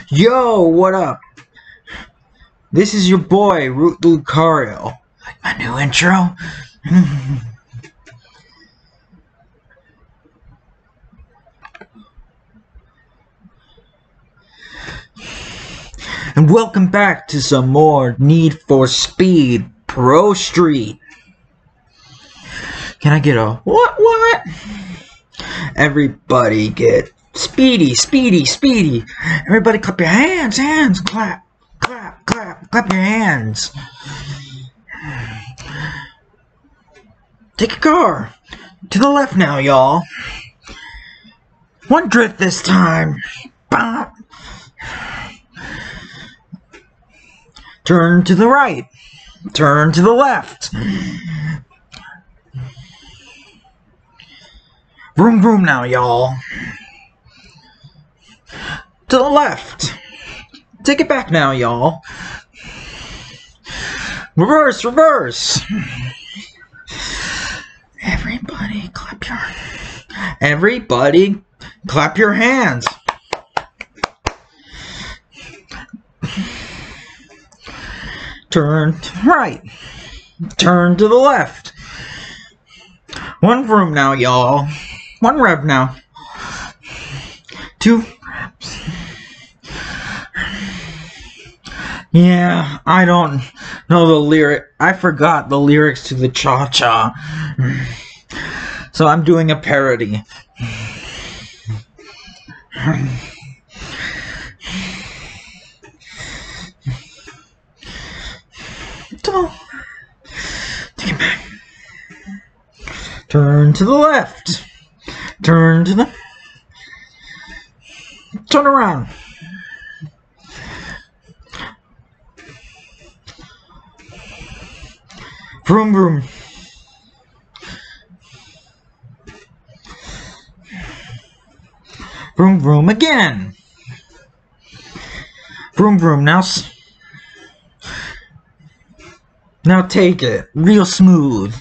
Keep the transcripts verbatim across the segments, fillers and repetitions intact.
Yo, what up? This is your boy, Root Lucario. Like my new intro? And welcome back to some more Need for Speed Pro Street. Can I get a what what? Everybody get speedy, speedy, speedy. Everybody clap your hands, hands, clap, clap, clap, clap your hands. Take a car. To the left now, y'all. One drift this time. Bah. Turn to the right. Turn to the left. Vroom vroom now, y'all. To the left. Take it back now, y'all. Reverse, reverse. Everybody clap your Everybody clap your hands. Turn to the right. Turn to the left. One vroom now, y'all. One rev now. Two reps. Yeah, I don't know the lyric. I forgot the lyrics to the cha-cha. So I'm doing a parody. Take it back. Turn to the left. Turn to the... Turn around. Vroom vroom. Vroom vroom again. Vroom vroom. Now, now take it real smooth.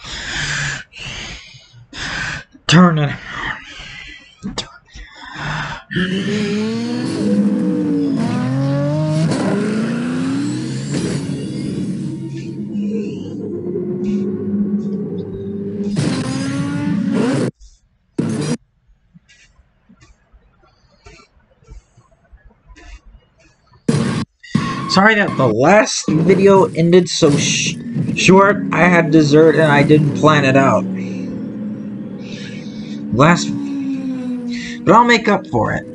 Turn it. Sorry that the last video ended so sh short. I had dessert and I didn't plan it out. Last, but I'll make up for it.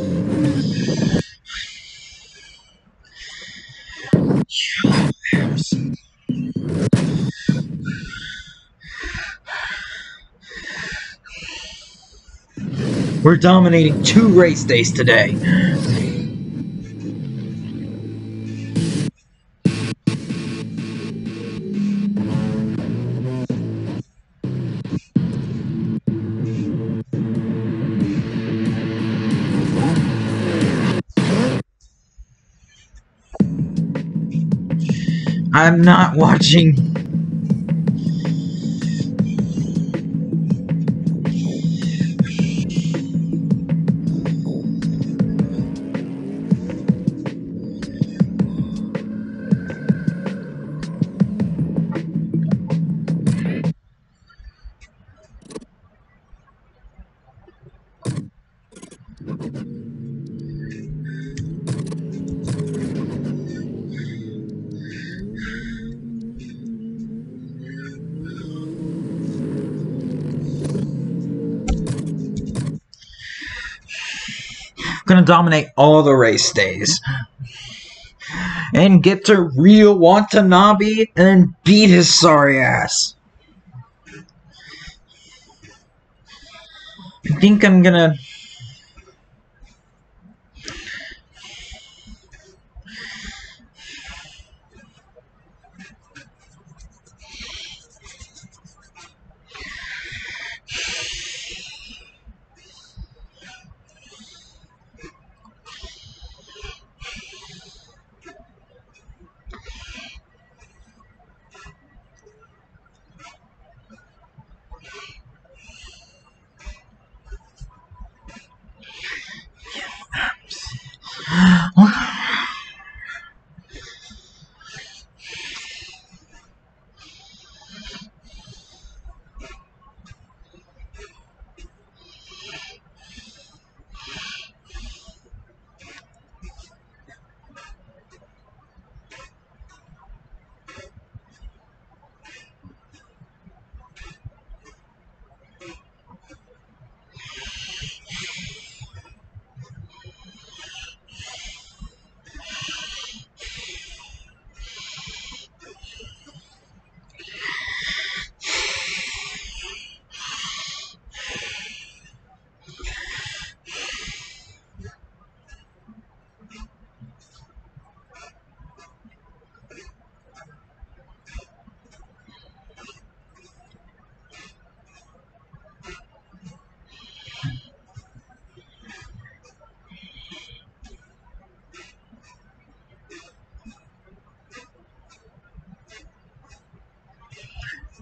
We're dominating two race days today. I'm not watching. Gonna dominate all the race days and get to real Watanabe and then beat his sorry ass. I think I'm gonna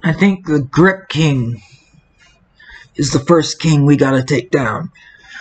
I think the Grip King is the first king we gotta take down.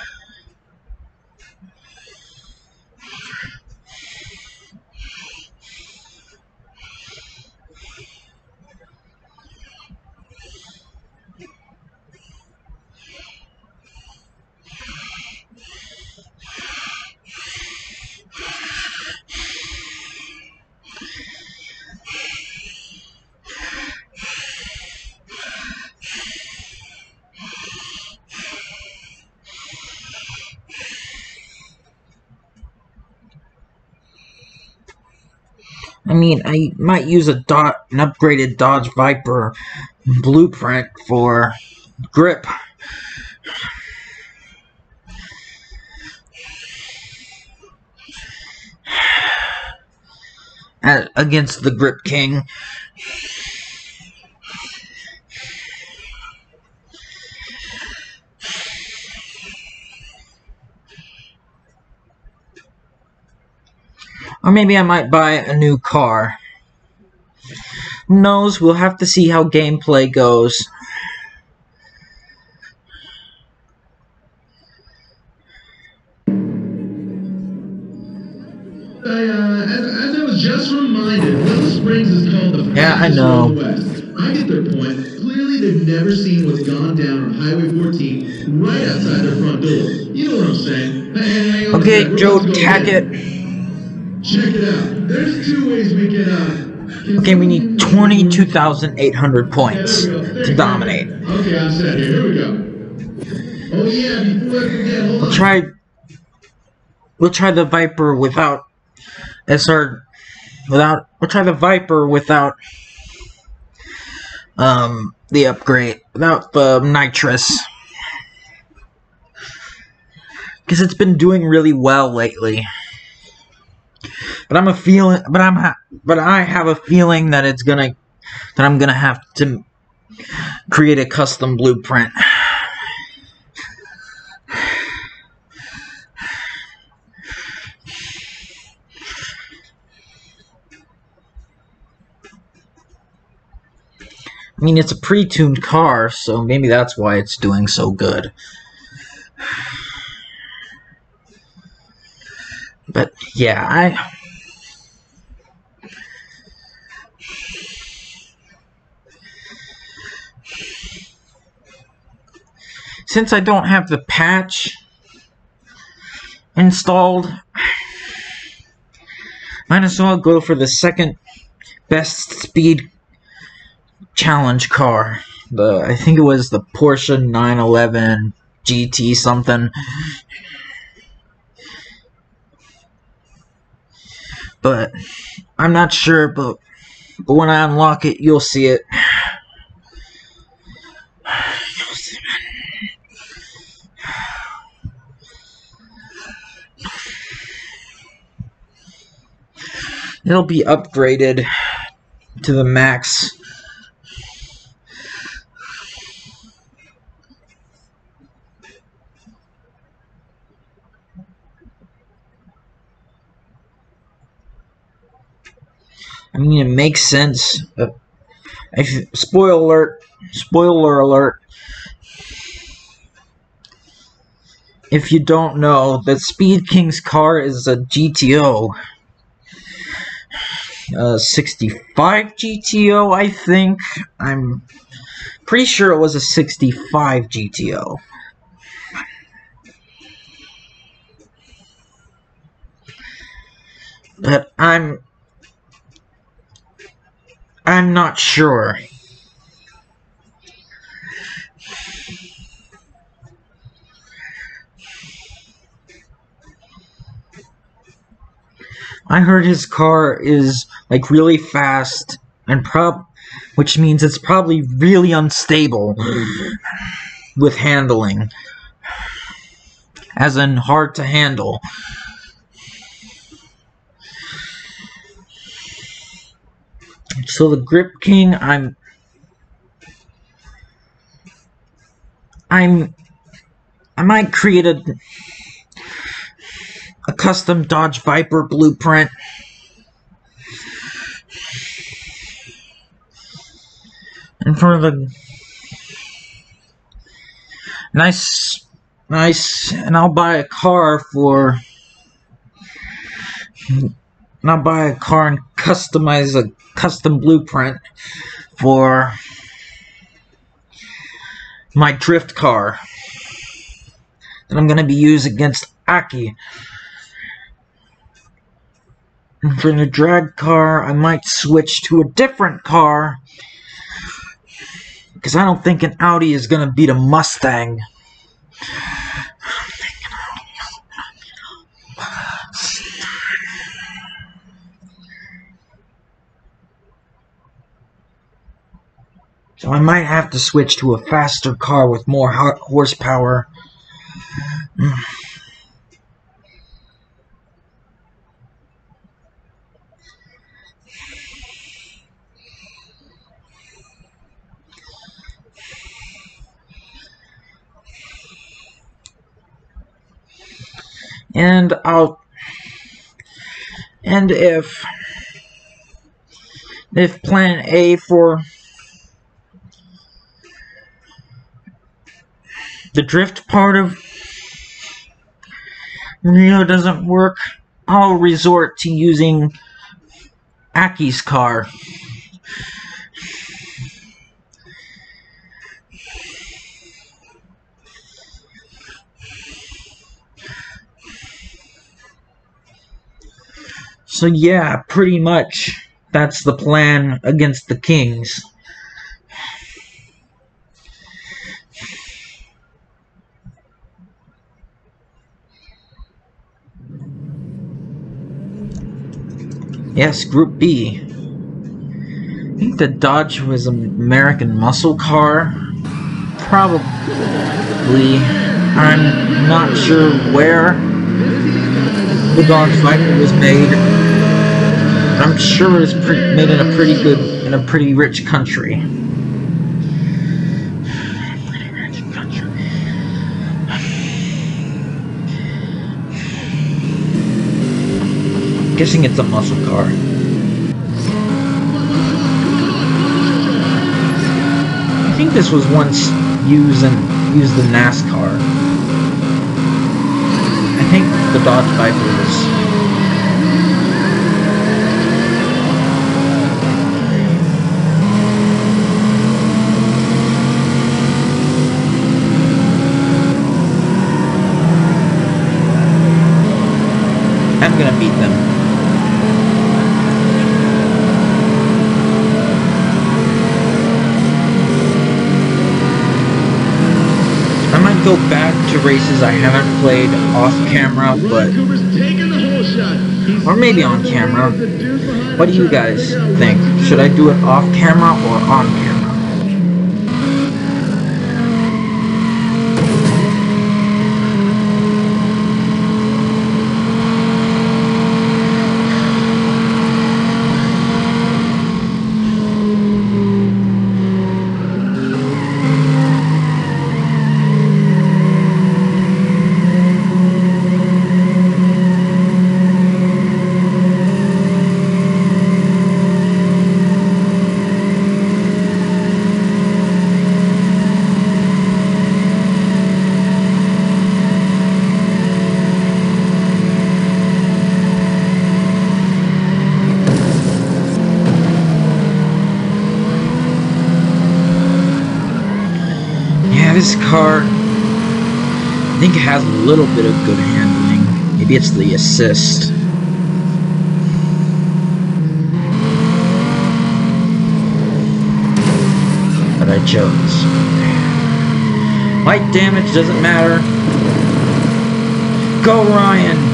I mean, I might use a dot, an upgraded Dodge Viper blueprint for grip. At, against the Grip King. Or maybe I might buy a new car. Who knows? We'll have to see how gameplay goes. I, uh, as, as I was just reminded, Willow Springs is called the Yeah, I fastest know. road in the West. I get their point. Clearly, they've never seen what's gone down on Highway fourteen right outside their front door. You know what I'm saying? Hey, hey, Okay, hey, Joe go Tackett. Check it out. There's two ways we can, uh... Can Okay, we need twenty-two thousand eight hundred points okay, to dominate. Okay, I'm set here. Here we go. Oh, yeah, before I forget, hold We'll on. try... We'll try the Viper without... S R... Without... We'll try the Viper without... Um... The upgrade. Without the nitrous. Because it's been doing really well lately. But I'm a feeling, but I'm, ha but I have a feeling that it's gonna, that I'm gonna have to create a custom blueprint. I mean, it's a pre-tuned car, so maybe that's why it's doing so good. But yeah, I. Since I don't have the patch installed, might as well go for the second best speed challenge car. The I think it was the Porsche nine eleven G T something. But I'm not sure, but, but when I unlock it, you'll see it. It'll be upgraded to the max. I mean, it makes sense. But if, spoiler alert, spoiler alert. If you don't know, the Speed King's car is a G T O. Uh, sixty-five G T O, I think. I'm pretty sure it was a sixty-five G T O. But I'm... I'm not sure. I heard his car is like really fast and prob which means it's probably really unstable with handling. As in hard to handle. So the Grip King, I'm I'm I might create a a custom Dodge Viper blueprint. And for the nice, nice, and I'll buy a car for, and I'll buy a car and customize a custom blueprint for my drift car that I'm going to be using against Aki. And for the drag car, I might switch to a different car, because I don't think an Audi is going to beat a Mustang. So I might have to switch to a faster car with more horsepower. And I'll, and if, if plan A for the drift part of Rio doesn't work, I'll resort to using Aki's car. So yeah, pretty much that's the plan against the Kings. Yes, Group B. I think the Dodge was an American muscle car. Probably. I'm not sure where the Dodge Viper was made. I'm sure it was made in a pretty good, in a pretty rich country. Pretty rich country. Guessing it's a muscle car. I think this was once used in used in NASCAR. I think the Dodge Viper was. I'm gonna beat them. I might go back to races I haven't played off camera, but or maybe on camera. What do you guys think? Should I do it off camera or on camera? This car, I think it has a little bit of good handling. Maybe it's the assist. But I chose. Light damage doesn't matter. Go Ryan!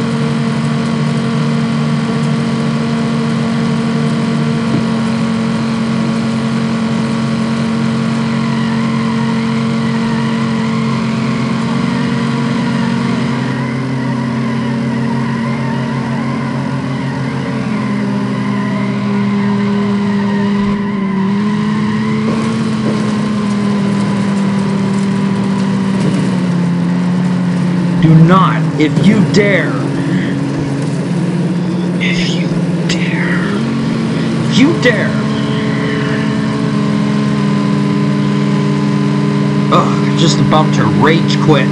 Do not, if you dare, if you dare, if you dare, just about to rage quit.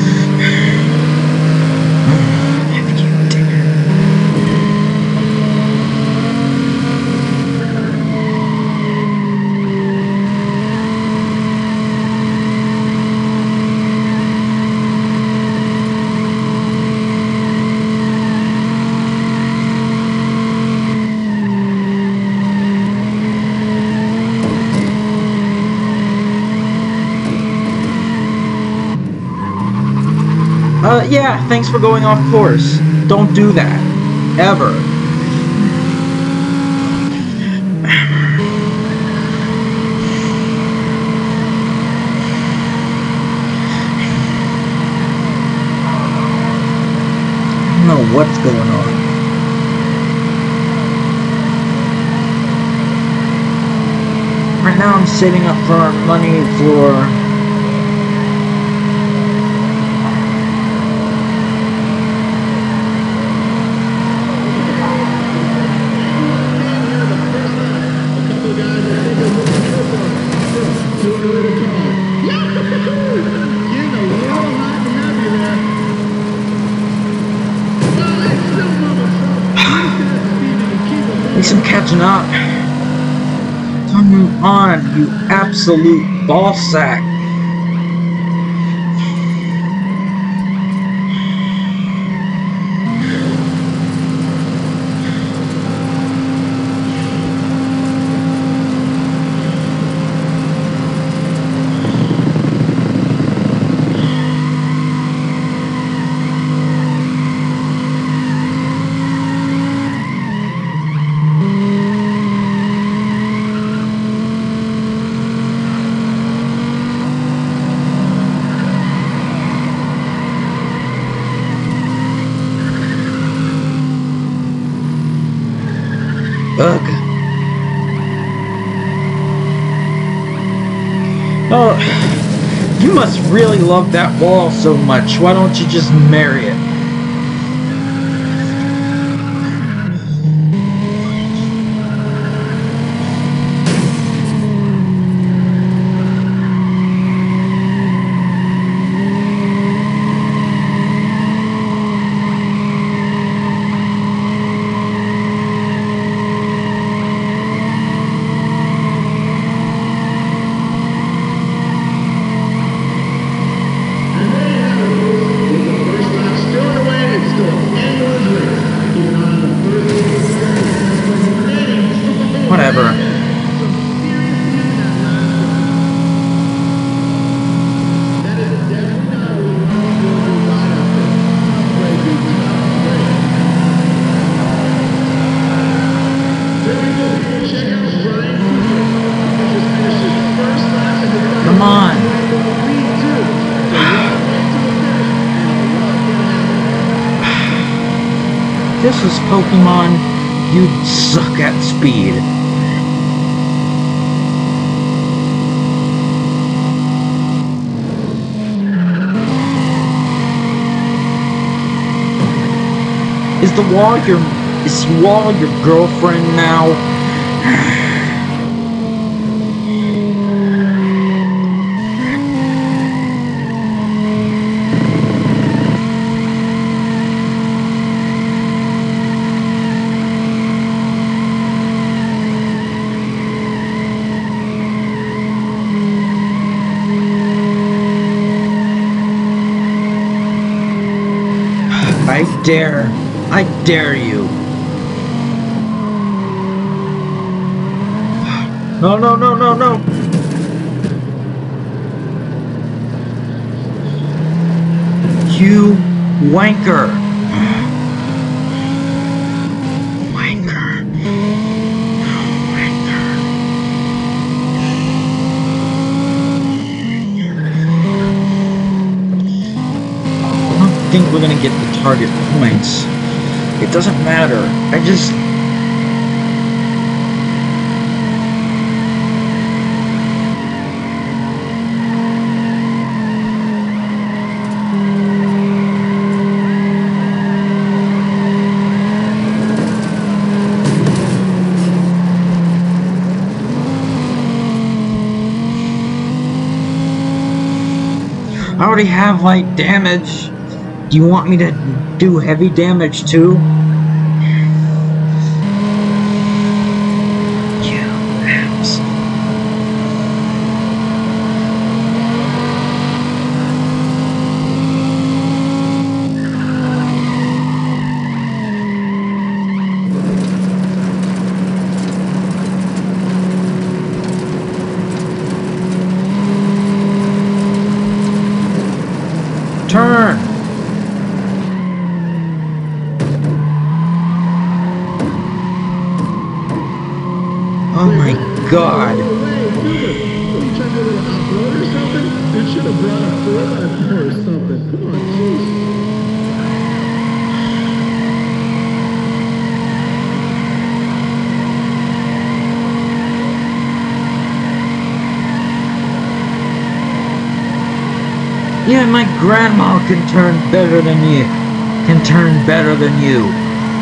Uh, yeah, thanks for going off course. Don't do that. Ever. I don't know what's going on. Right now I'm saving up for money for... At least I'm catching up. Don't move on, you absolute ballsack. Ugh. Oh, you must really love that wall so much. Why don't you just marry it? Whatever. Come on. If this was Pokemon, you'd suck at speed. Is the wall your is Wall your girlfriend now? I dare. I dare you. No, no, no, no, no. You wanker. Wanker. Wanker. I don't think we're gonna get the target points. It doesn't matter. I just... already have light damage. Do you want me to do heavy damage too? You ass. Turn! Oh my god. What are you trying to do, a little off-road or something? Dude should have brought a four by four or something. Come on, jeez. Yeah, my grandma can turn better than you. Can turn better than you.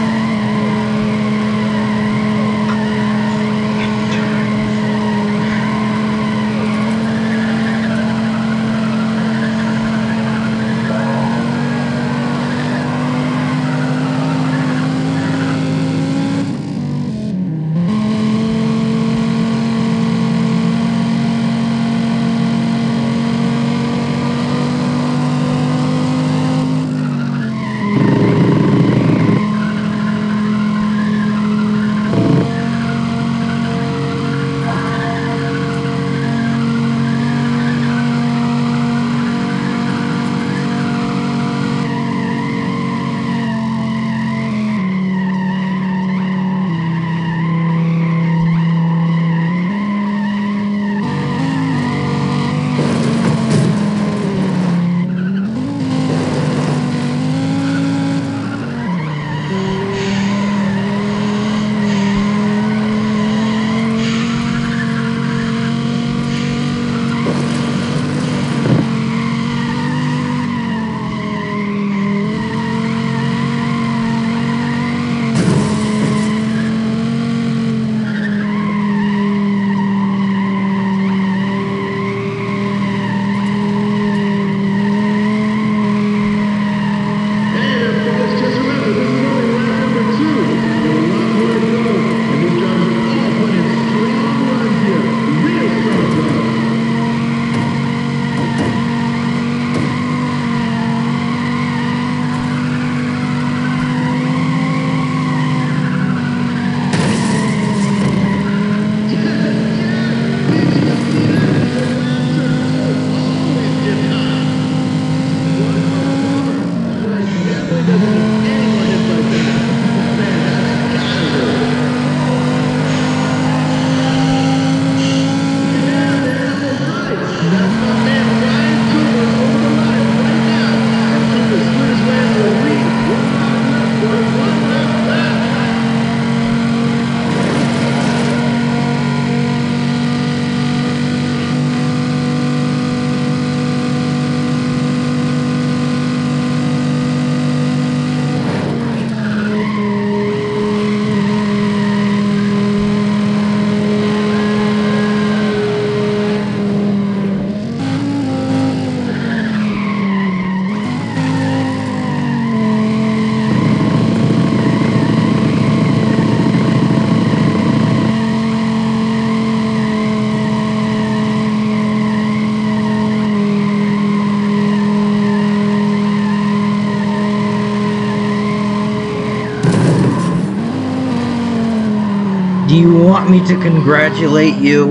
Do you want me to congratulate you?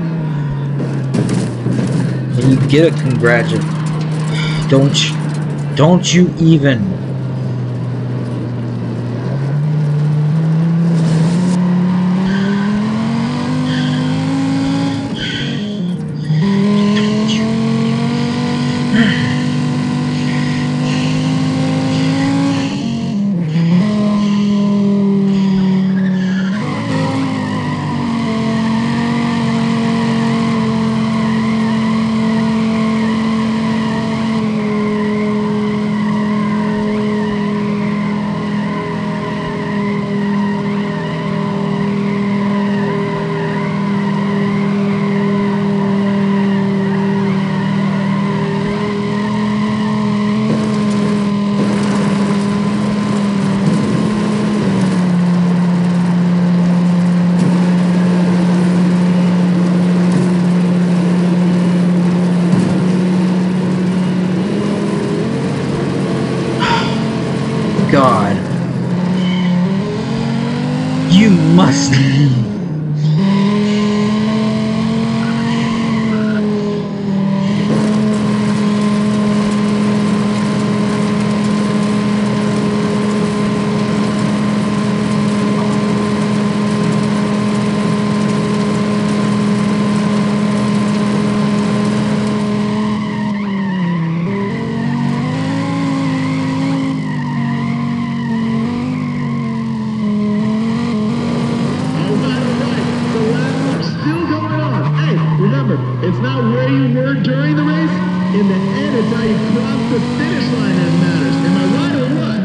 And you get a congratulate. Don't you, don't you even. god. You must... It's not where you were during the race. In the end, it's how you cross the finish line that matters. Am I right or what?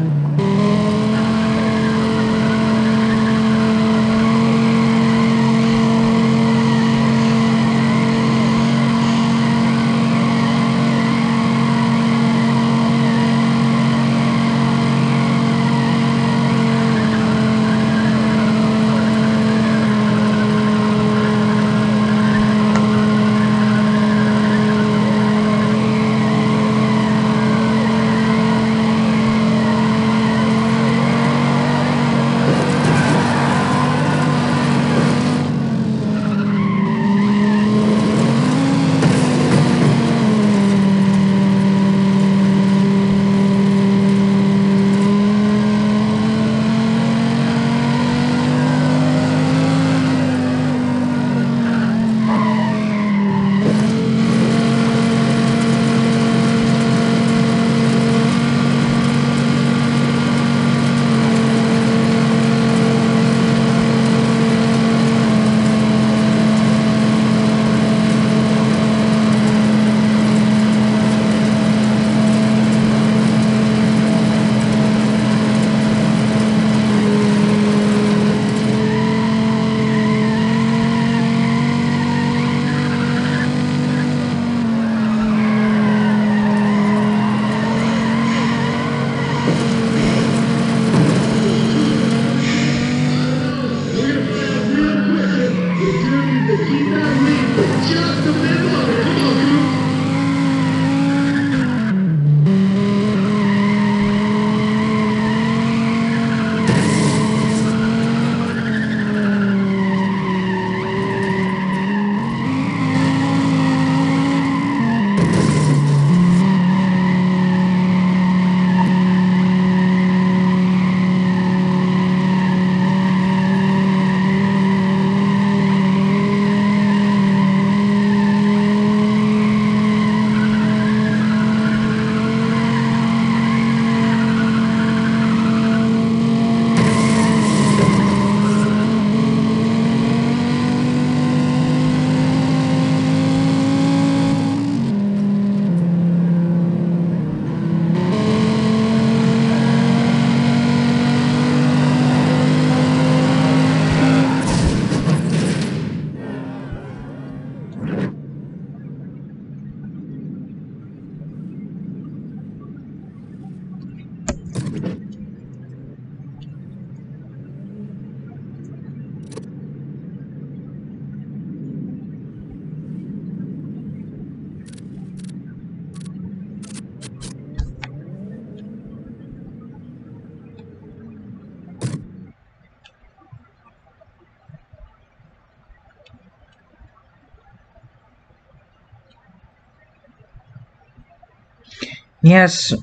Yes,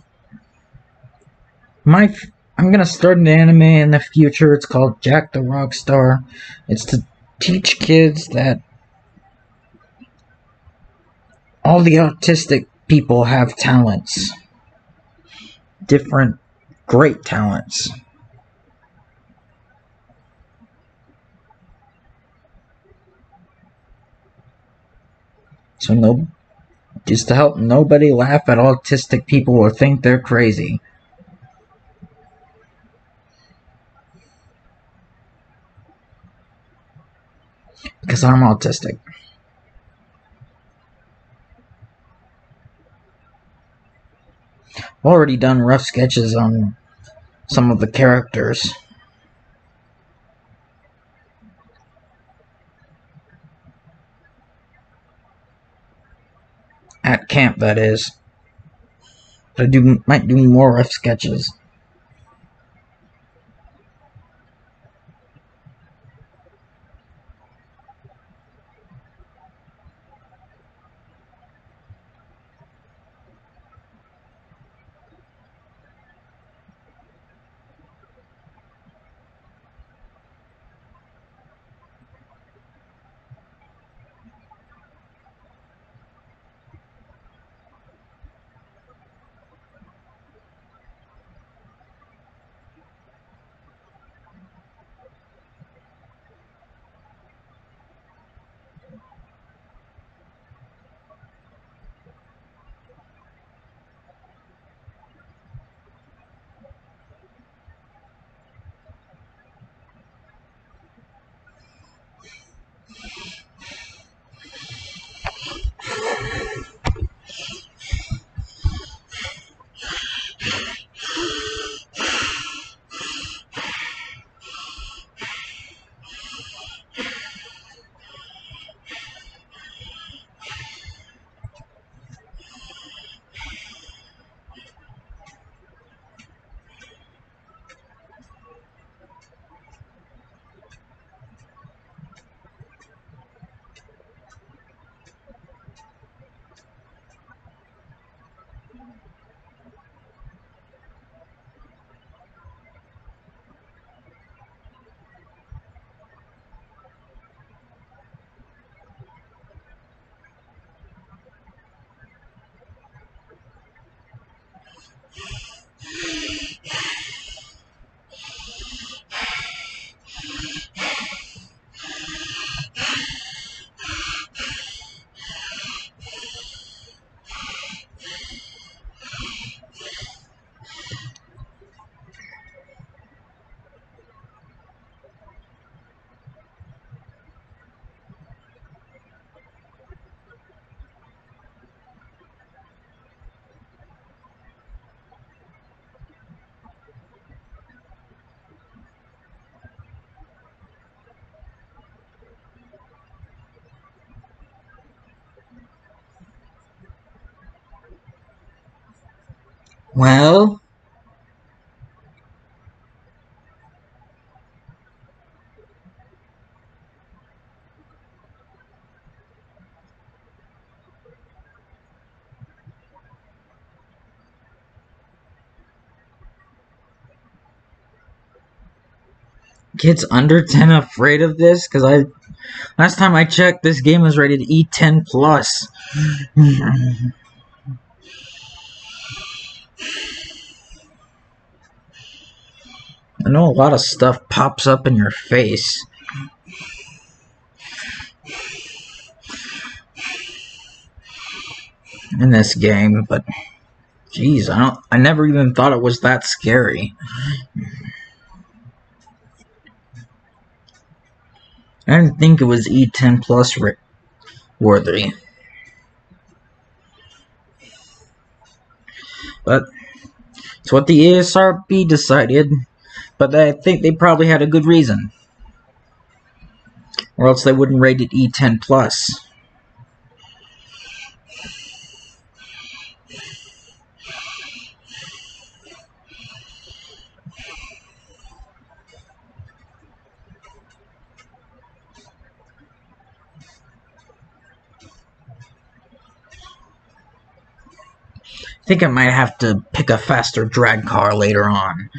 my f I'm gonna start an anime in the future. It's called Jack the Rockstar. It's to teach kids that all the autistic people have talents. Different, great talents. So no, just to help nobody laugh at autistic people or think they're crazy. Because I'm autistic. I've already done rough sketches on some of the characters. At camp, that is. But I do, might do more rough sketches. Well, kids under ten afraid of this? Because I last time I checked, this game was rated E ten plus. I know a lot of stuff pops up in your face. In this game, but geez, I don't I never even thought it was that scary. I didn't think it was E ten plus worthy. But it's what the A S R B decided, but I think they probably had a good reason. Or else they wouldn't rate it E ten plus. I think I might have to pick a faster drag car later on.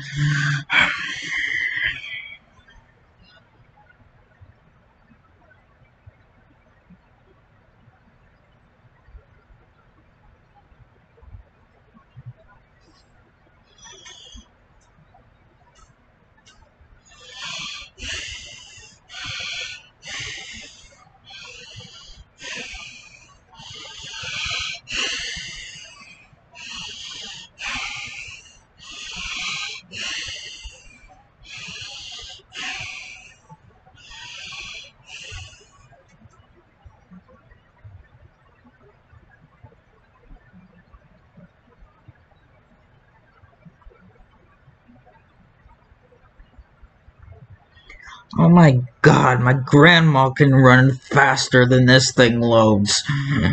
Oh my god, my grandma can run faster than this thing loads.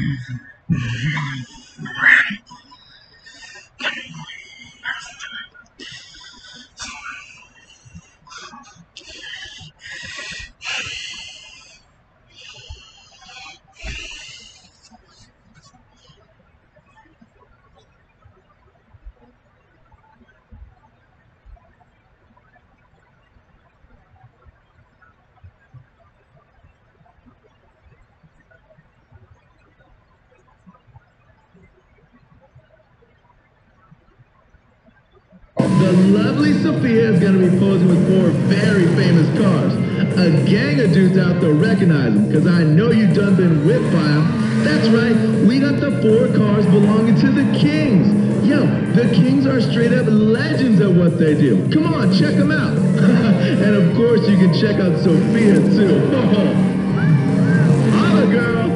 The lovely Sophia is going to be posing with four very famous cars. A gang of dudes out there recognize them, because I know you done been whipped by them. That's right, we got the four cars belonging to the Kings. Yo, the Kings are straight up legends at what they do. Come on, check them out. And of course, you can check out Sophia too. Holla, girl.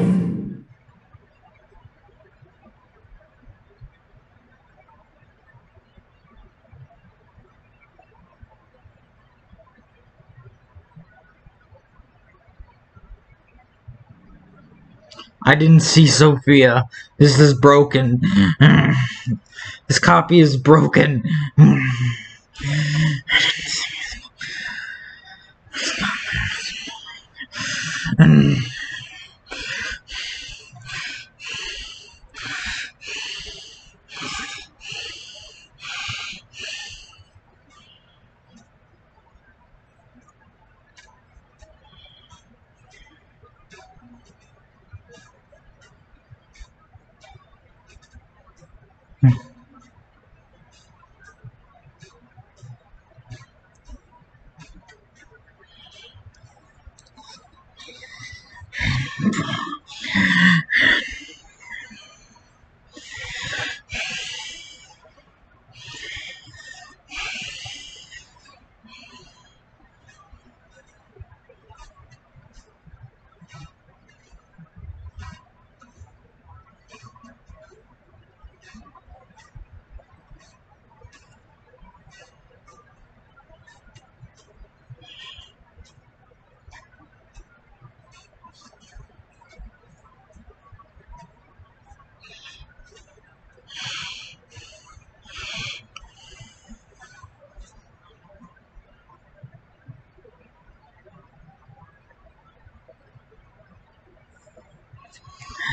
I didn't see Sophia. This is broken. This copy is broken.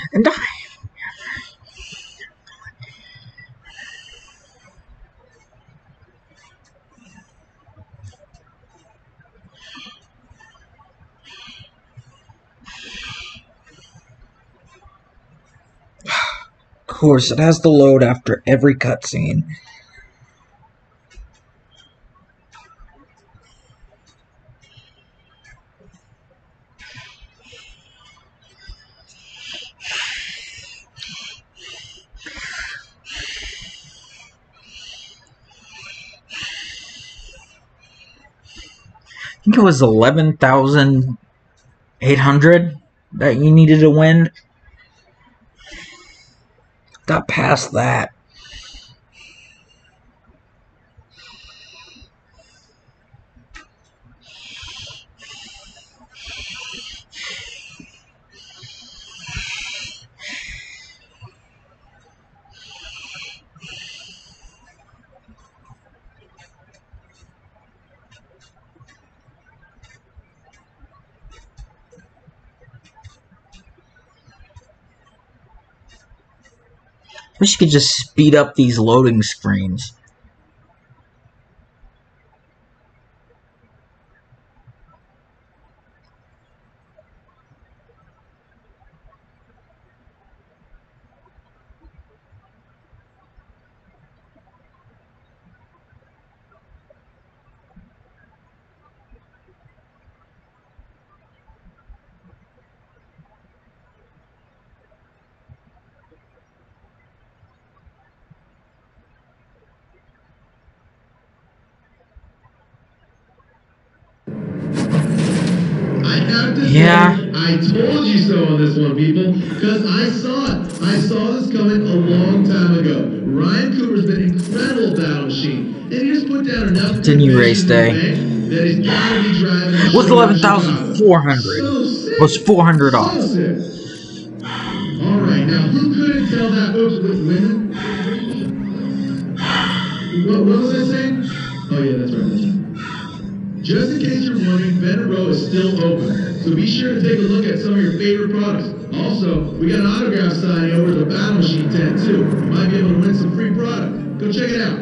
and I. Of course, it has to load after every cutscene. I think it was eleven thousand eight hundred that you needed to win. Got past that. Wish you could just speed up these loading screens. Yeah. I told you so on this one, people, because I saw it. I saw this coming a long time ago. Ryan Cooper's been incredible battle machine, and he just put down enough Continue race day. that he's got to be driving. It was eleven thousand four hundred. So It was four hundred off. So sick. All right, now who couldn't tell that? Oops, with women. What, what was I saying? Oh yeah, that's right. That's right. Just in case you're wondering, Vendor Row is still open, so be sure to take a look at some of your favorite products. Also, we got an autograph signing over at the Battle Machine tent too. You might be able to win some free product. Go check it out.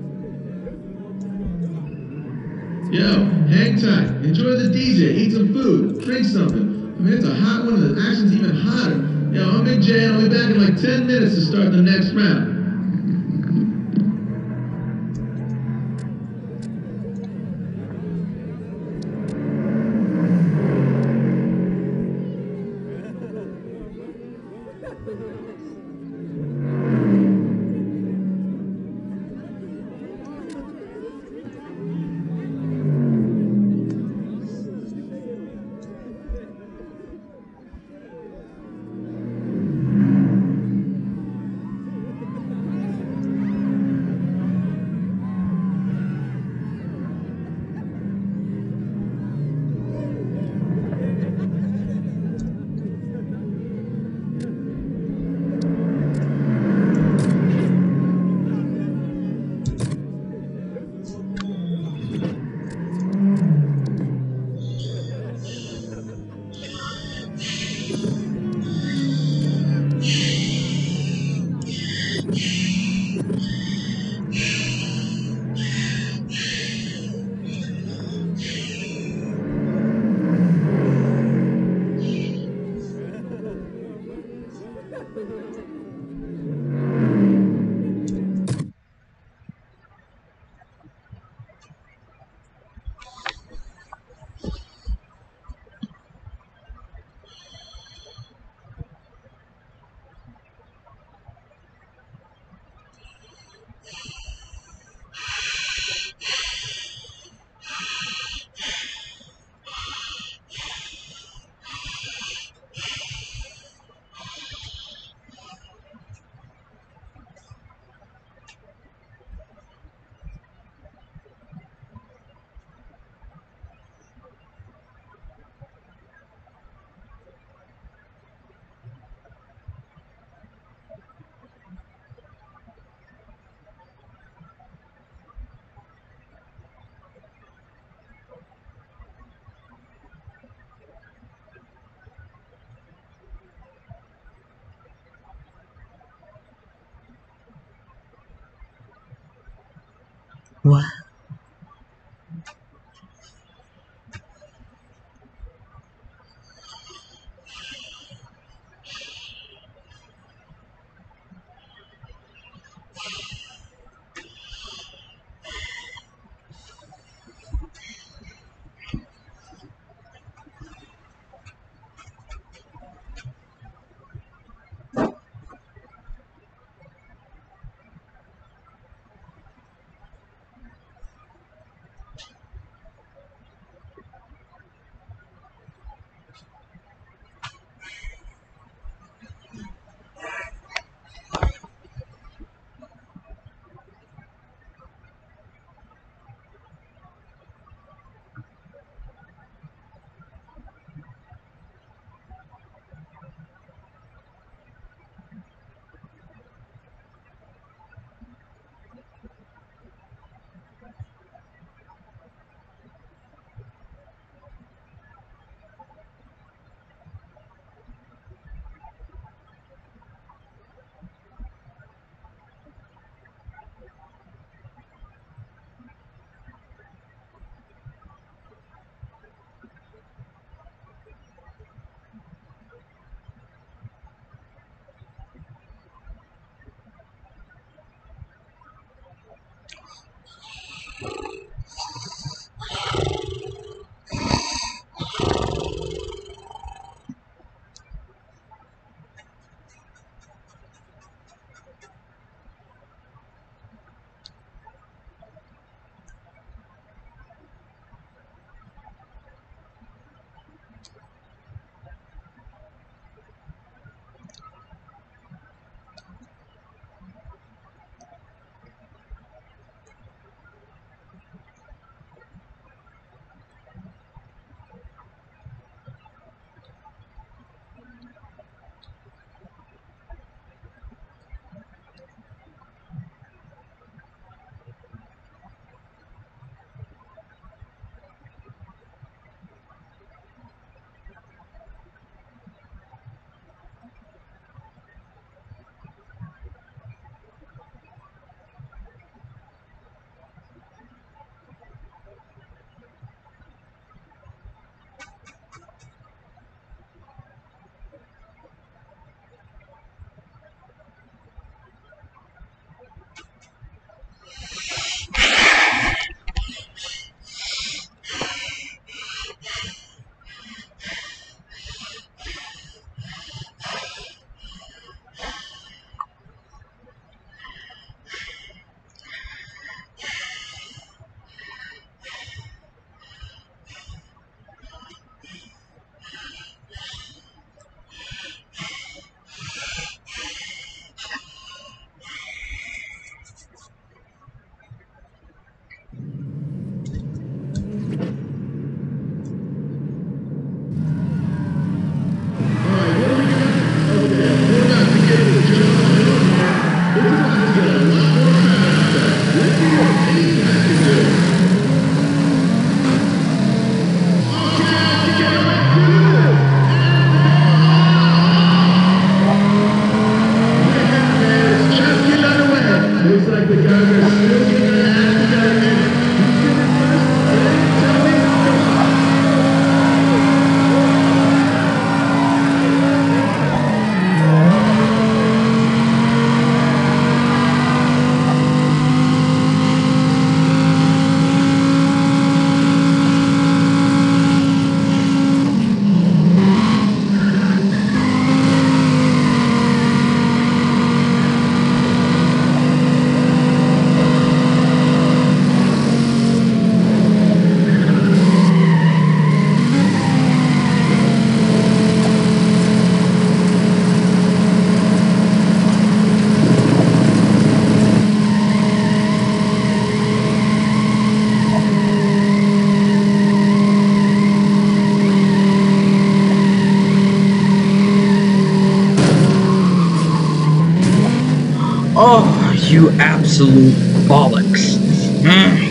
Yo, hang tight. Enjoy the D J. Eat some food. Drink something. I mean, it's a hot one, and the action's even hotter. Yo, I'm Big J, and I'll be back in like ten minutes to start the next round. What? Oh, you absolute bollocks. Mm.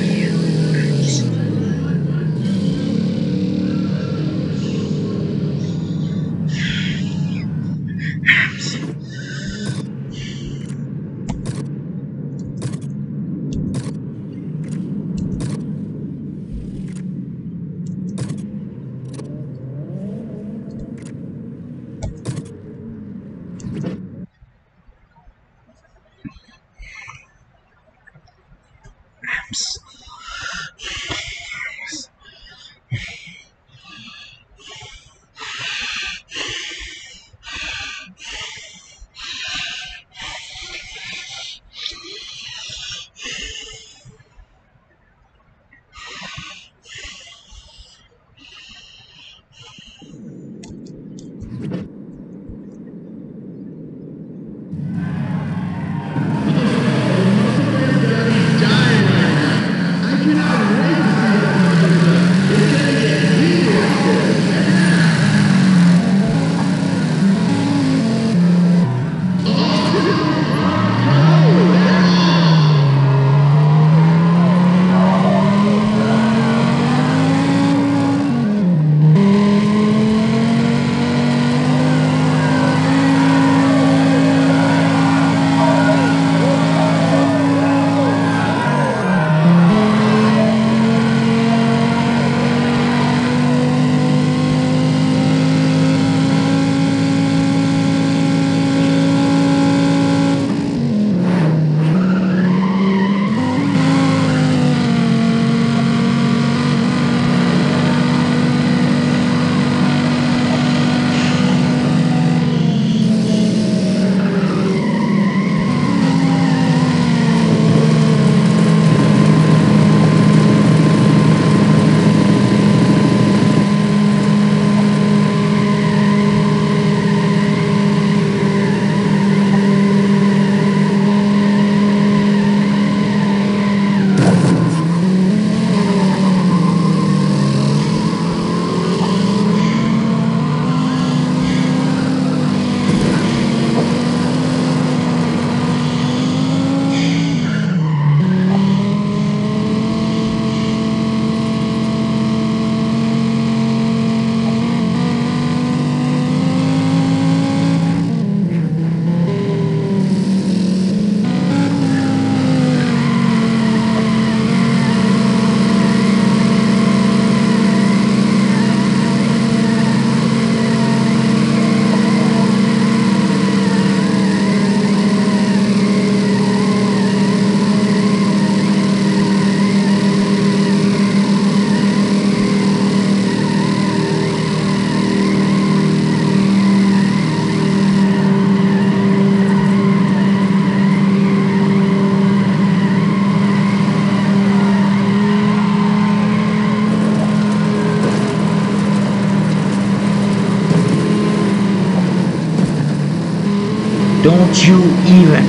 Don't you even.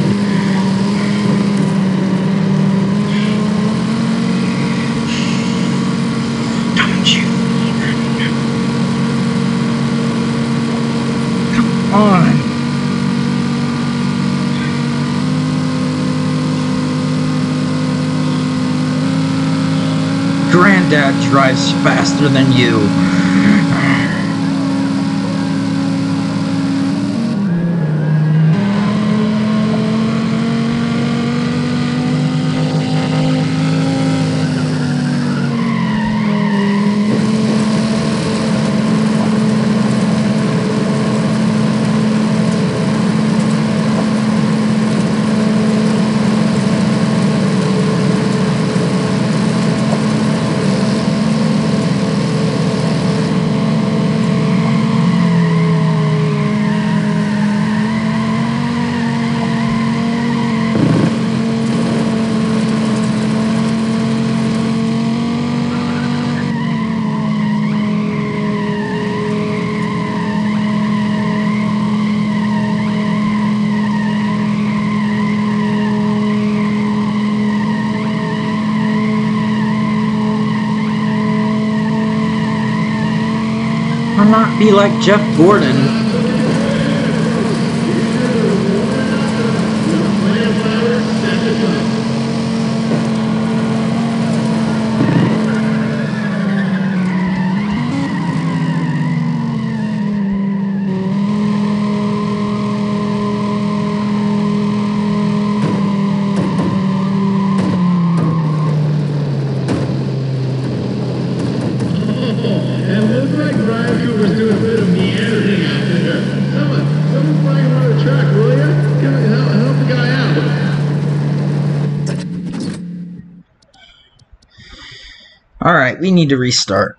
Don't you even. Come on. Granddad drives faster than you. I'll not be like Jeff Gordon. Alright, we need to restart.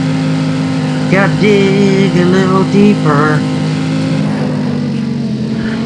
Gotta dig a little deeper.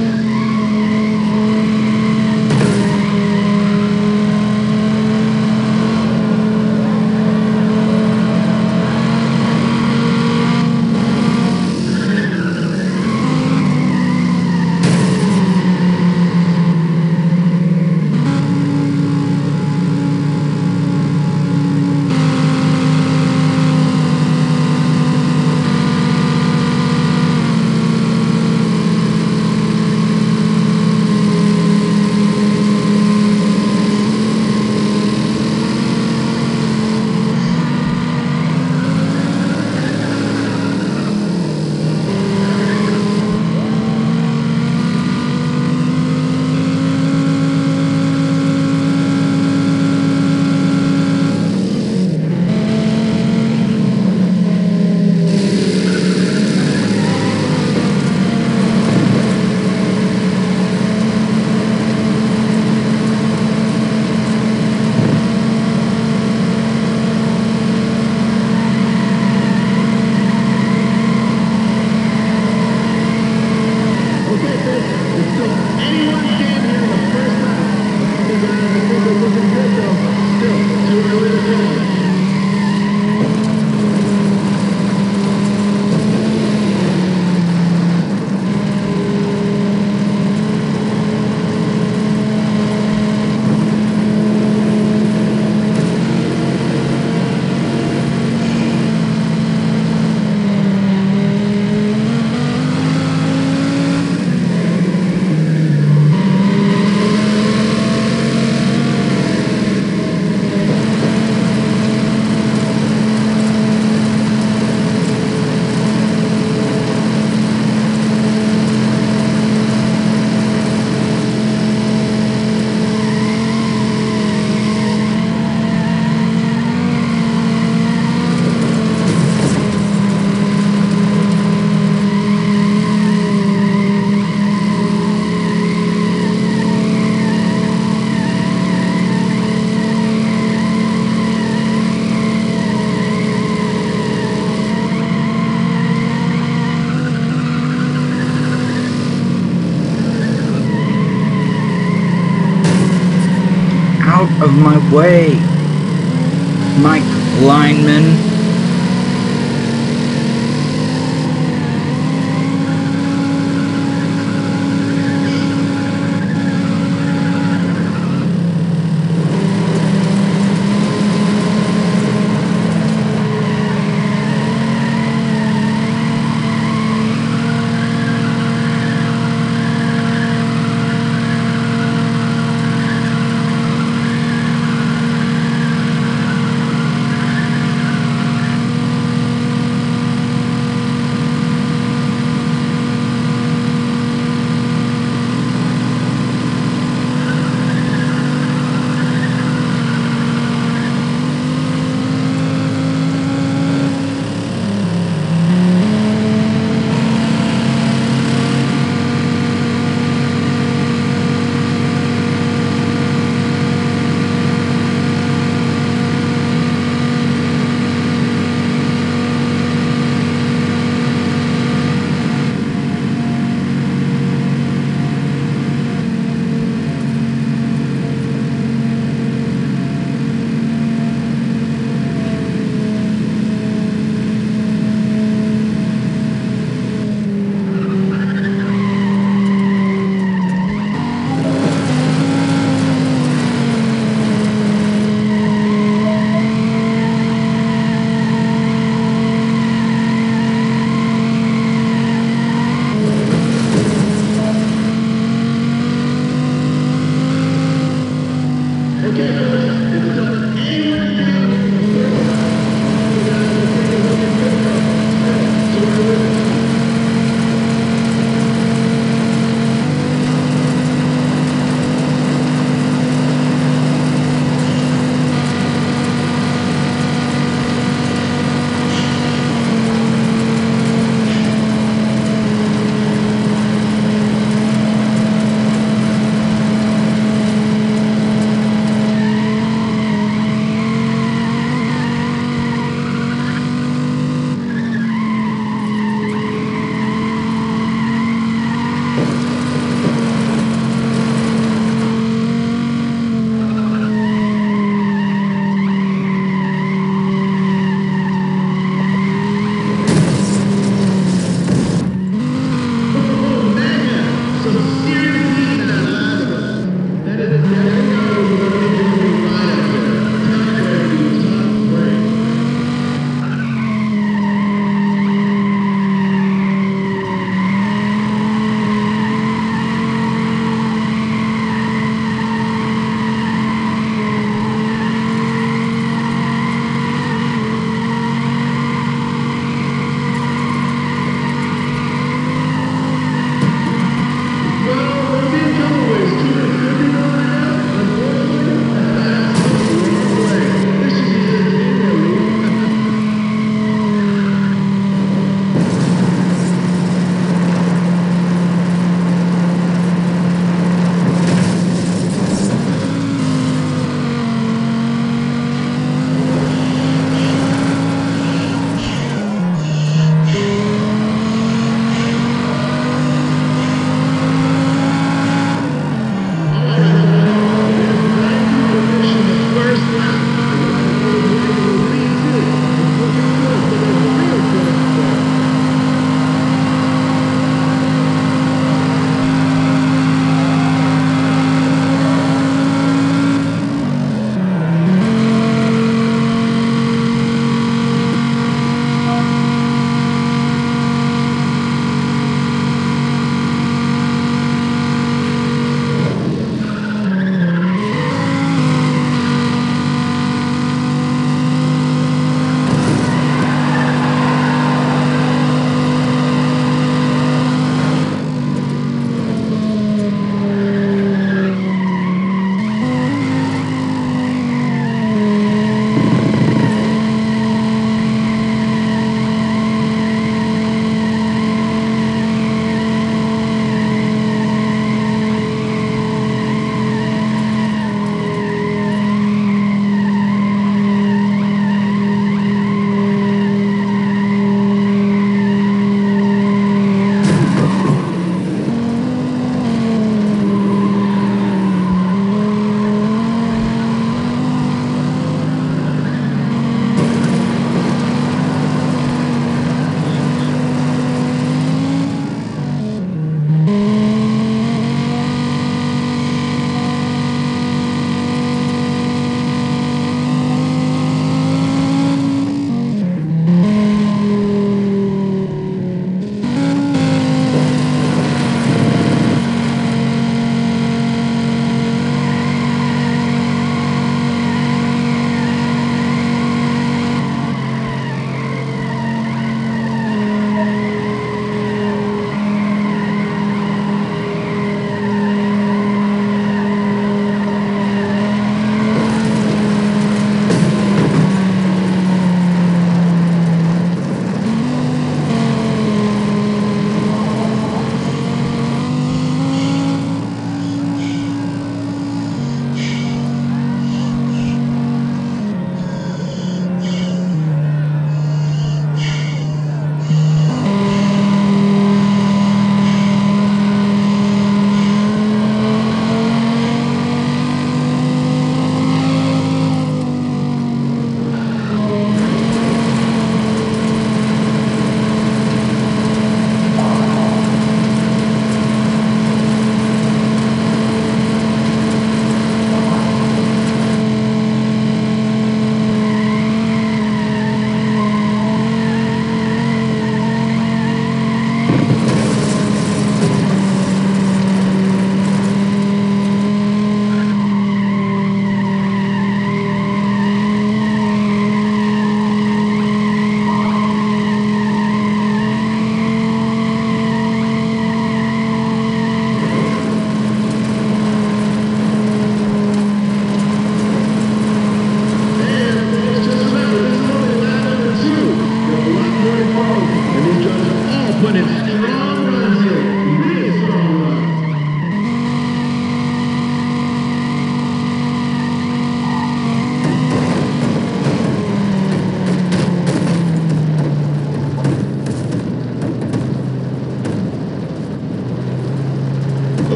of my way, Mike Lineman.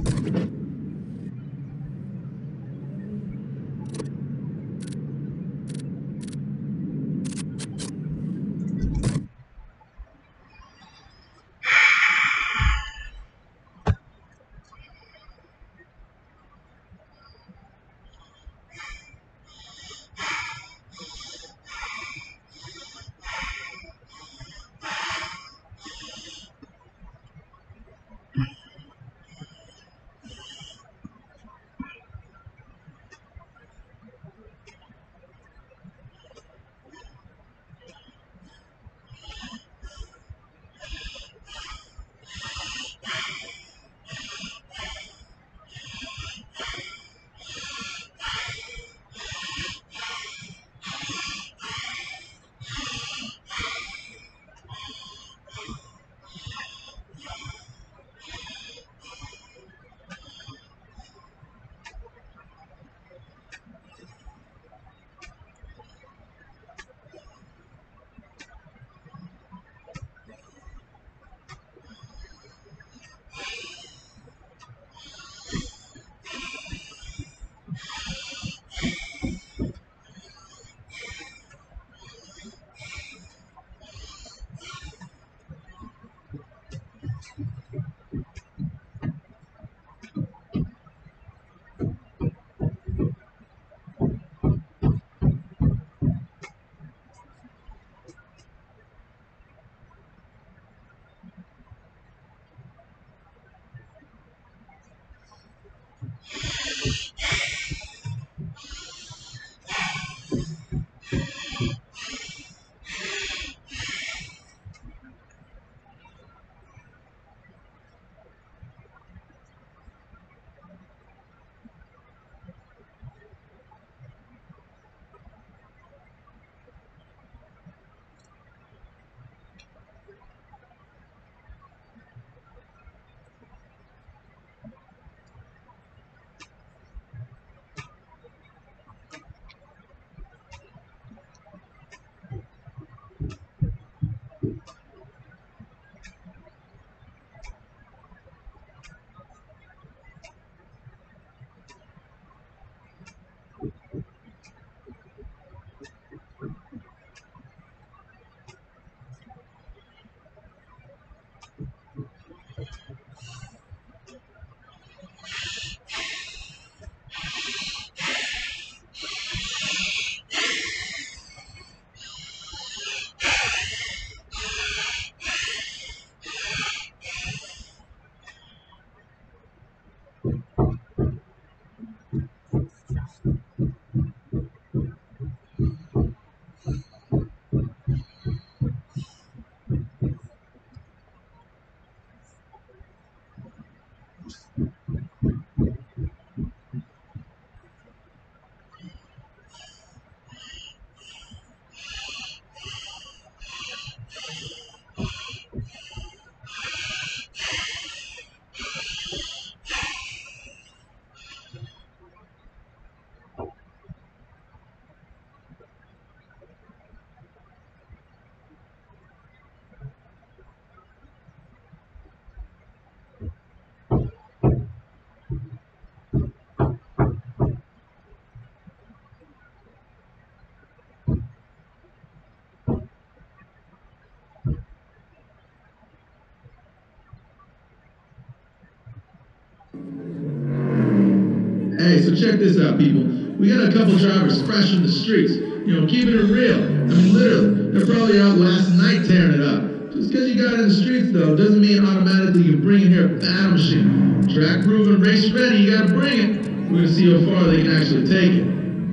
Hey, so check this out, people. We got a couple drivers fresh from the streets. You know, keeping it real. I mean, literally, they're probably out last night tearing it up. Just because you got it in the streets, though, doesn't mean automatically you can bring in here a battle machine. Track proven, race ready, you gotta bring it. We're gonna see how far they can actually take it.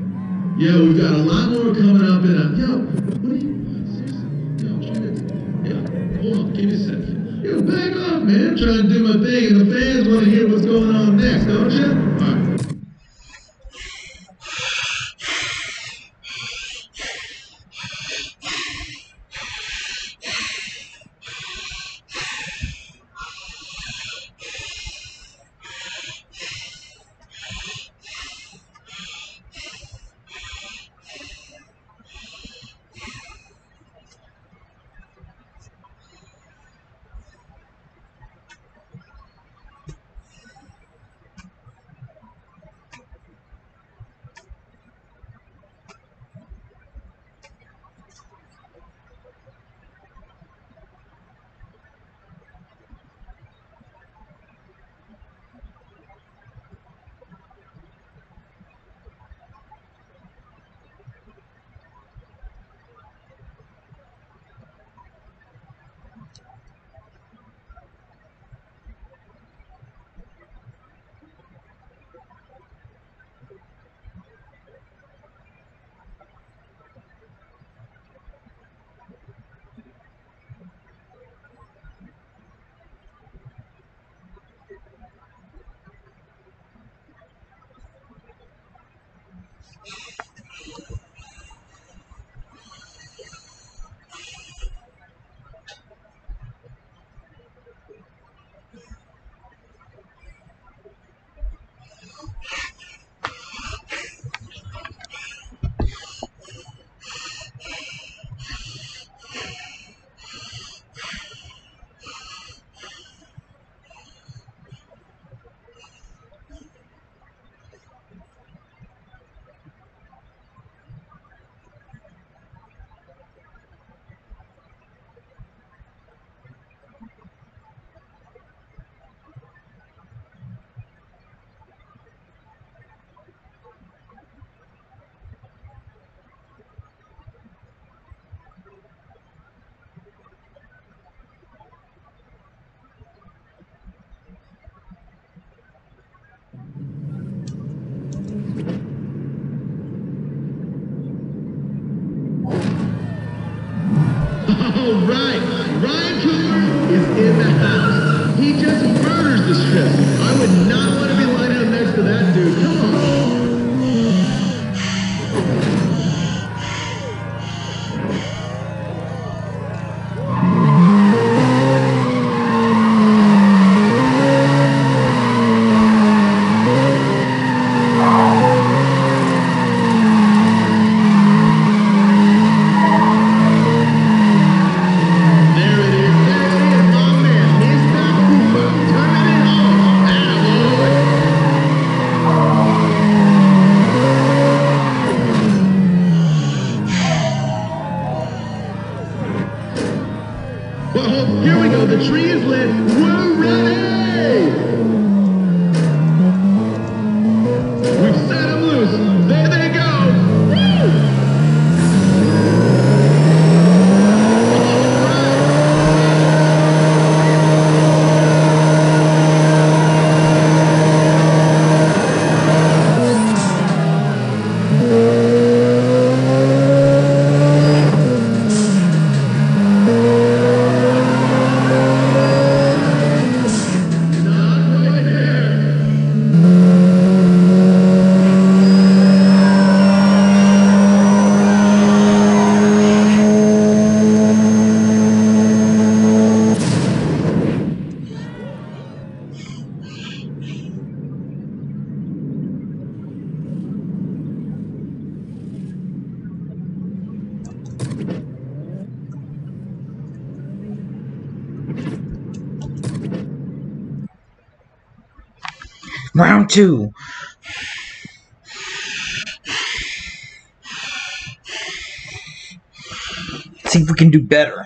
Yo, we've got a lot more coming up in a... Yo, what are you... Seriously? Yo, I'm trying to... Yo, hold on, give me a second. Yo, back off, man. I'm trying to do my thing, and the fans want to hear what's going on next, don't you? All right. He just murders the strip. I would not want to be lined up next to that dude. Come on. Well, here we go. The tree is lit. We're ready! We've set them loose. There they go. Woo! Round two. See if we can do better.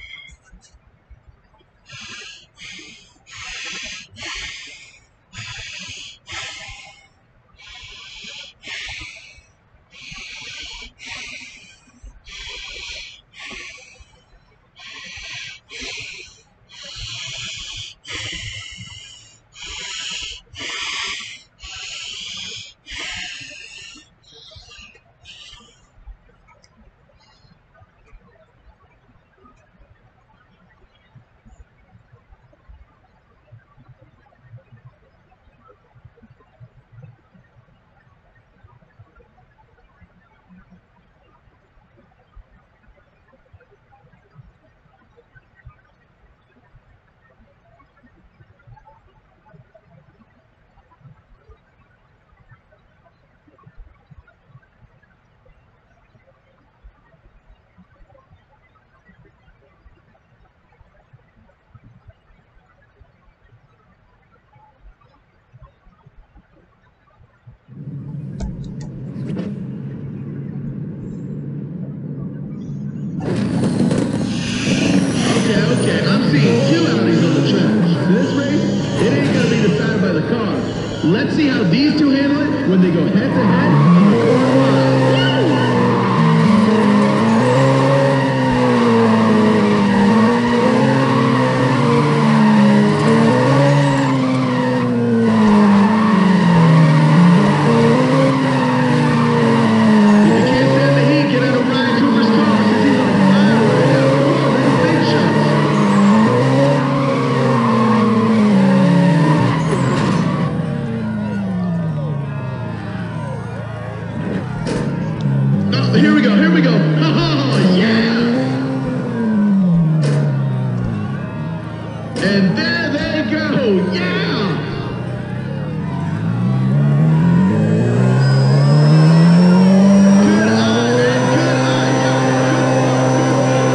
Okay, okay, I'm seeing two Audis on the track. This race, it ain't gonna be decided by the cars. Let's see how these two handle it when they go head to head on the corner line. If you can't stand the heat, get out of Ryan Cooper's car since he's on fire right now. Come on, man, big shots. Oh, here we go, here we go. Oh, yeah! And there they go, yeah! Good eye, man, good eye, yeah.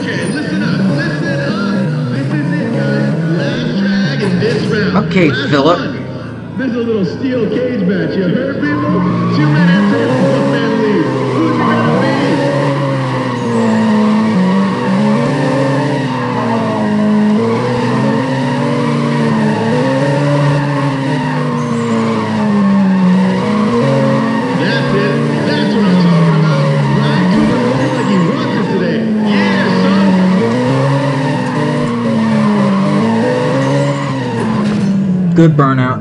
Okay, listen up, listen up. This is it, guys. Last drag in this round. Okay, Last Philip. one. This is a little steel cage match. You heard, people? Two men enter, one man leaves. Who's it gonna be? That's it. That's what I'm talking about. Ryan Cooper looking like he wants it today. Yeah, son. Good burnout.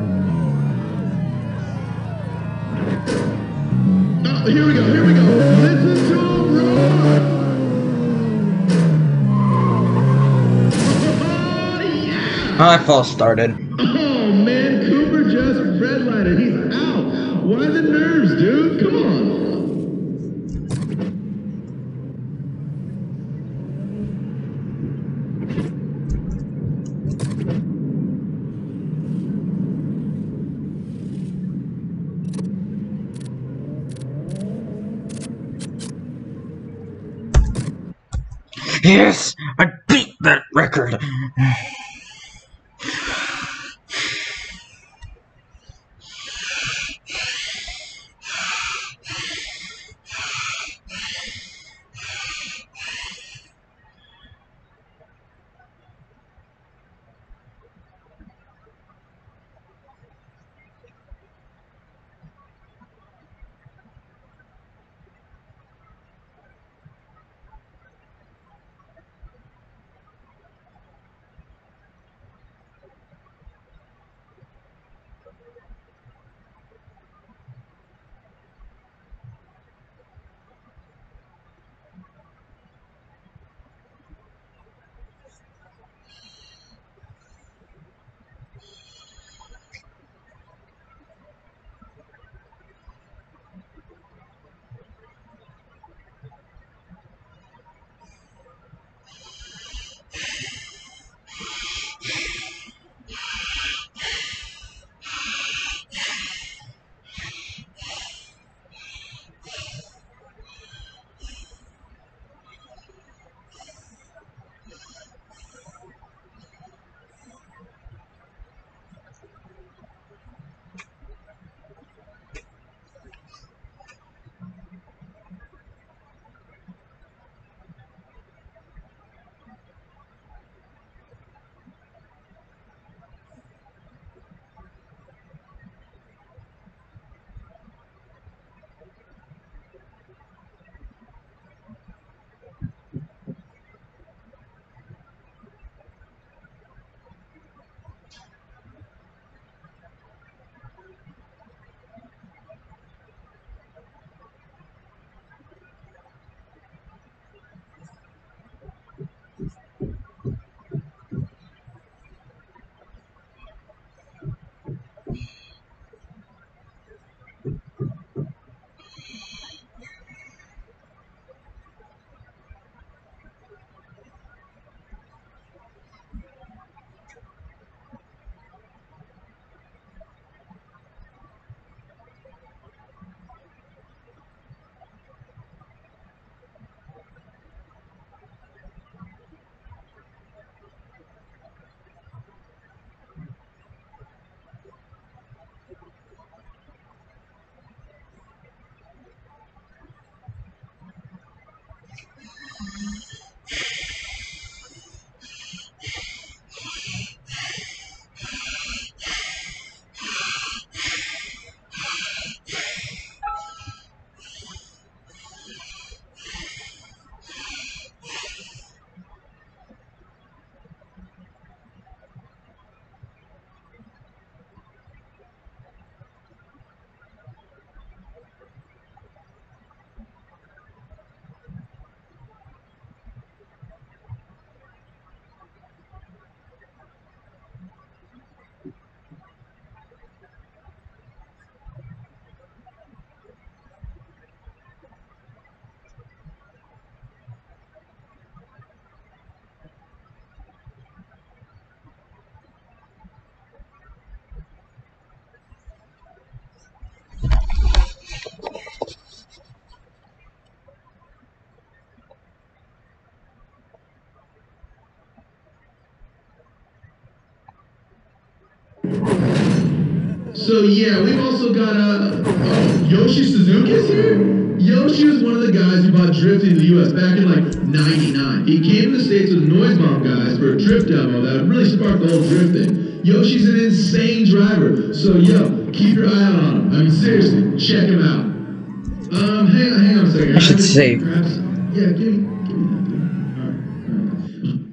Oh, here we go. Here we go. Listen to him roar. Oh, yeah. My false started. Oh, man. Cooper just redlighted. He's out. Why the nerves, dude? Come on. Yes, I beat that record. yeah, we've also got uh, oh, Yoshi Suzuki's here. Yoshi was one of the guys who bought drifting in the U S back in like ninety-nine. He came to the States with Noise Bomb guys for a drift demo that really sparked the whole drifting. Yoshi's an insane driver, so yo, keep your eye out on him. I mean, seriously, check him out. Um, hang on, hang on a second. I should save. Perhaps, yeah, give me, give me that, dude. All right, all right.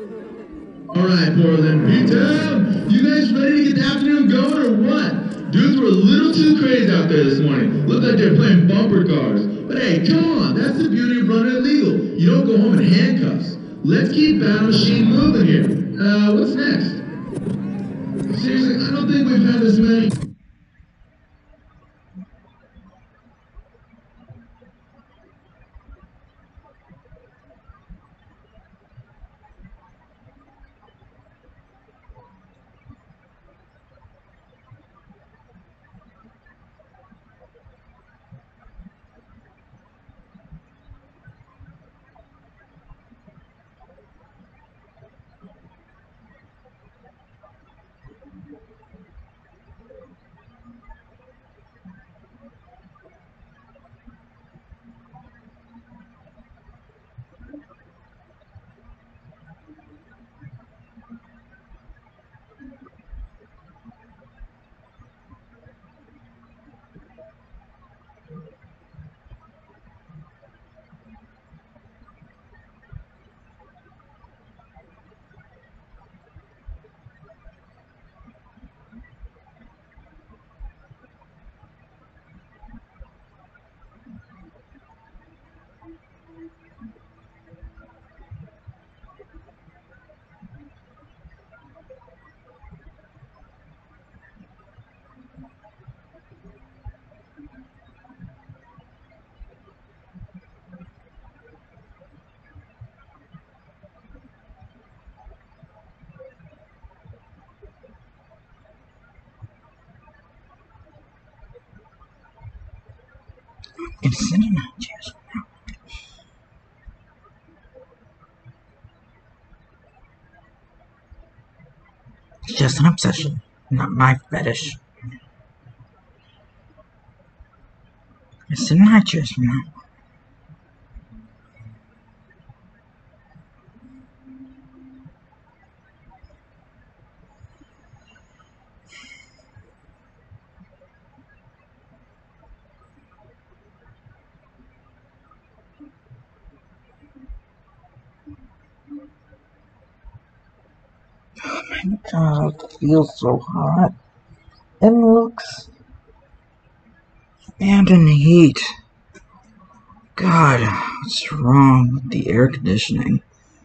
Alright, Portland, P-Town, you guys ready to get the afternoon going or what? Dudes were a little too crazy out there this morning. Looked like they're playing bumper cars. But hey, come on, that's the beauty of running illegal. You don't go home in handcuffs. Let's keep Battle Machine moving here. Uh, what's next? Seriously, I don't think we've had this many... It's sitting on just It's just an obsession, not my fetish. It's in my chest now. God, it feels so hot. And looks and in heat. God, what's wrong with the air conditioning?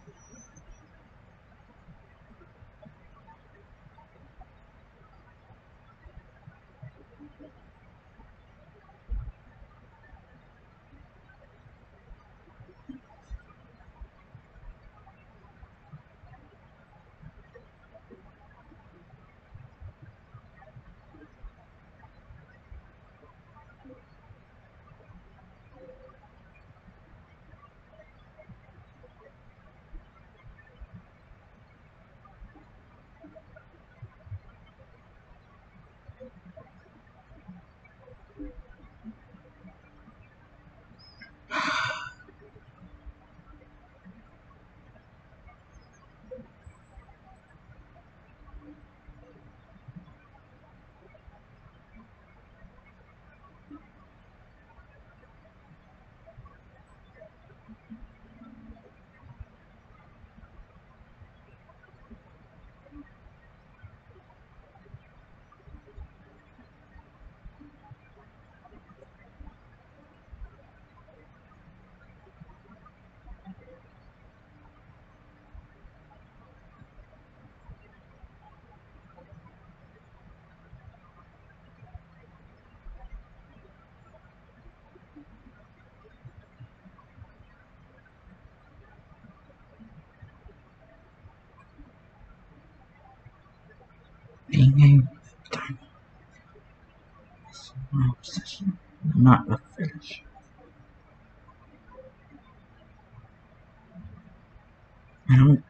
Being a time is my obsession, not a fetish. I don't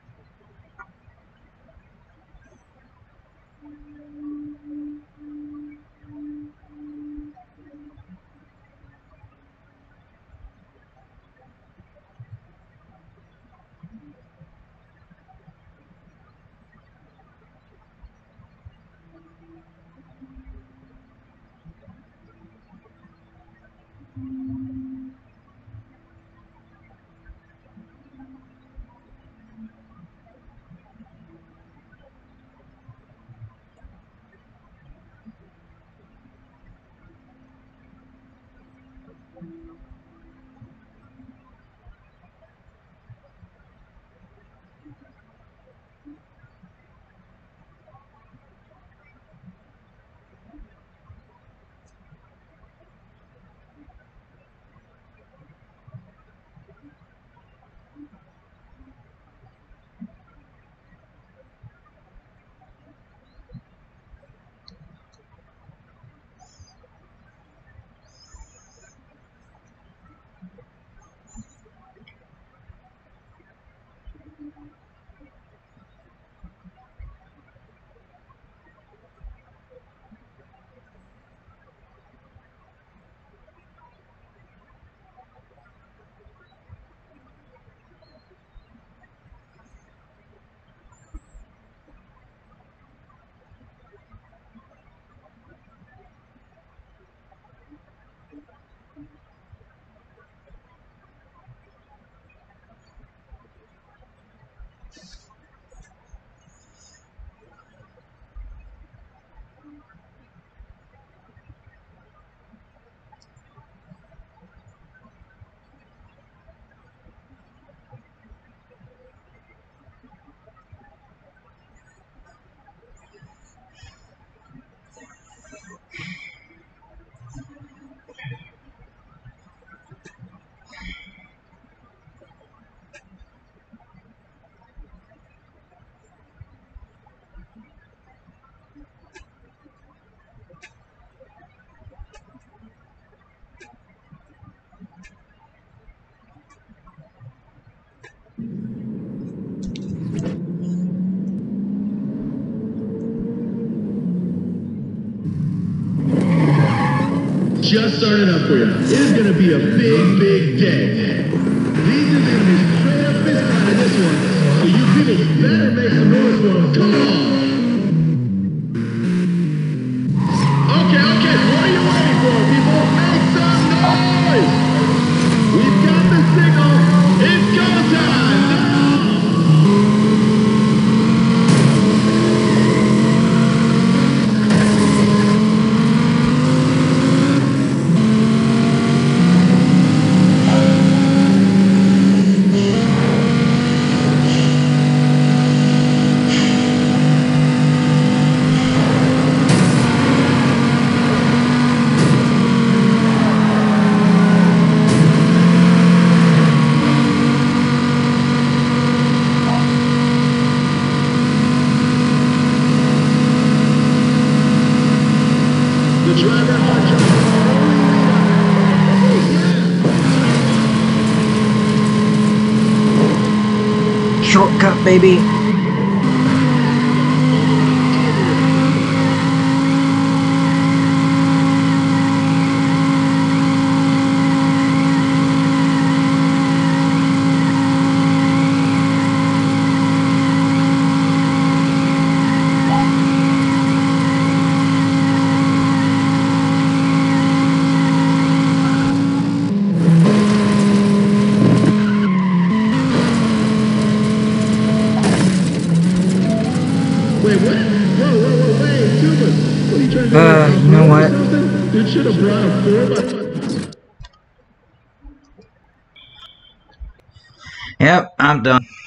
Just started up for you. It is going to be a big, big day. These are going to be straight up fist fight in this one. So you people better make some noise for them. Come on. Okay, okay. What are you waiting for, people? Make some noise. We've got the signal. It's go time. Shortcut, baby. Wait, what? Whoa, whoa, whoa, wait, Tuba. What are you trying to do? Uh, you know what? You should have brought a four by... Yep, I'm done.